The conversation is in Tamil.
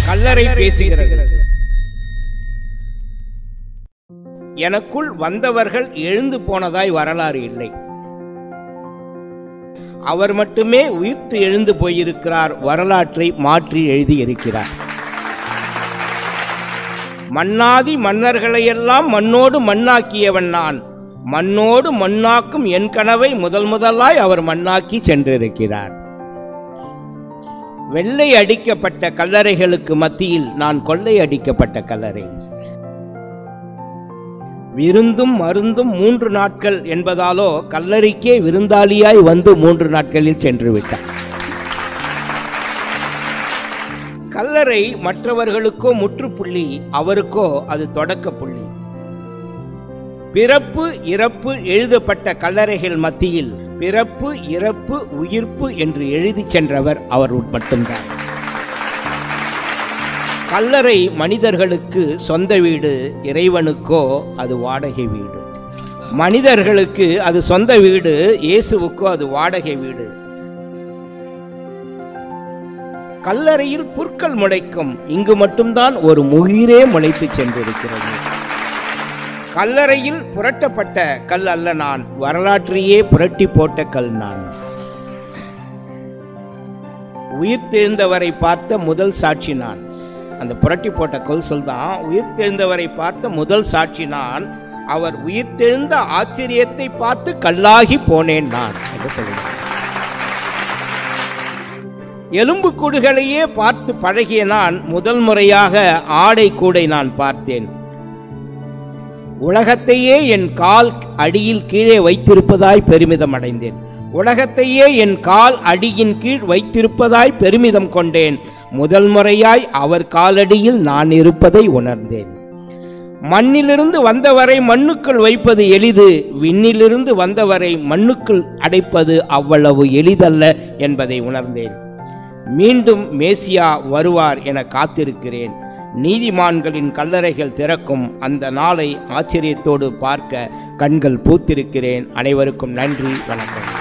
கல்லறை பேசுகிறது. எனக்குள் வந்தவர்கள் எழுந்து போனதாய் வரலாறு இல்லை. அவர் மட்டுமே உயிர்த்து எழுந்து போயிருக்கிறார், வரலாற்றை மாற்றி எழுதியிருக்கிறார். மன்னாதி மன்னர்களையெல்லாம் மண்ணோடு மண்ணாக்கியவன் நான், மண்ணோடு மண்ணாக்கும் என் கனவை முதலாய் அவர் மண்ணாக்கி சென்றிருக்கிறார். வெள்ளை அடிக்கப்பட்ட கல்லறைகளுக்கு மத்தியில் நான் கொள்ளை அடிக்கப்பட்ட கல்லறை. விருந்தும் மருந்தும் 3 நாட்கள் என்பதாலோ கல்லறைக்கே விருந்தாளியாய் வந்து 3 நாட்களில் சென்று விட்டார். கல்லறை மற்றவர்களுக்கோ முற்றுப்புள்ளி, அவருக்கோ அது தொடக்க புள்ளி. பிறப்பு இறப்பு எழுதப்பட்ட கல்லறைகள் மத்தியில் பிறப்பு இறப்பு உயிர்ப்பு என்று எழுதி சென்றவர் அவர் மட்டும்தான். கல்லறை மனிதர்களுக்கு சொந்த வீடு, இறைவனுக்கோ அது வாடகை வீடு. மனிதர்களுக்கு அது சொந்த வீடு, இயேசுவுக்கோ அது வாடகை வீடு. கல்லறையில் புற்கள் முளைக்கும், இங்கு மட்டும்தான் ஒரு முகிரே முளைத்து சென்றிருக்கிறது. கல்லறையில் புரட்டப்பட்ட கல் அல்ல நான், வரலாற்றையே புரட்டி போட்ட கல் நான். உயிர்த்தெழுந்தவரை பார்த்த முதல் சாட்சி நான். அந்த புரட்டி போட்ட கல் சொல்தான், உயிர்த்தெழுந்தவரை பார்த்த முதல் சாட்சி நான், அவர் உயிர்த்தெழுந்த ஆச்சரியத்தை பார்த்து கல்லாகி போனேன் நான் என்று சொல்கிறார். எலும்பு கூடுகளையே பார்த்து பழகிய நான் முதல் முறையாக ஆடை கூடை நான் பார்த்தேன். உலகத்தையே என் கால் அடியில் கீழே வைத்திருப்பதாய் பெருமிதம் அடைந்தேன். உலகத்தையே என் கால் அடியின் கீழ் வைத்திருப்பதாய் பெருமிதம் கொண்டேன். முதல் முறையாய் அவர் காலடியில் நான் இருப்பதை உணர்ந்தேன். மண்ணிலிருந்து வந்தவரை மண்ணுக்குள் வைப்பது எளிது, விண்ணிலிருந்து வந்தவரை மண்ணுக்குள் அடைப்பது அவ்வளவு எளிதல்ல என்பதை உணர்ந்தேன். மீண்டும் மேசியா வருவார் என காத்திருக்கிறேன். நீதிமான்களின் கல்லறைகள் திறக்கும் அந்த நாளை ஆச்சரியத்தோடு பார்க்க கண்கள் பூத்திருக்கிறேன். அனைவருக்கும் நன்றி, வணக்கம்.